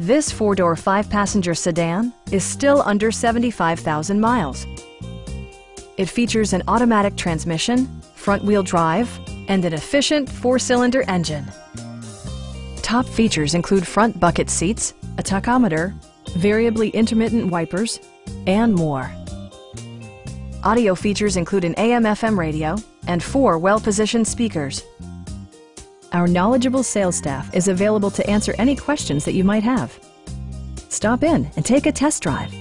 This four-door, five-passenger sedan is still under 75,000 miles. It features an automatic transmission, front-wheel drive, and an efficient four-cylinder engine. Top features include front bucket seats, a tachometer, variably intermittent wipers, and more. Audio features include an AM/FM radio and 4 well-positioned speakers. Our knowledgeable sales staff is available to answer any questions that you might have. Stop in and take a test drive.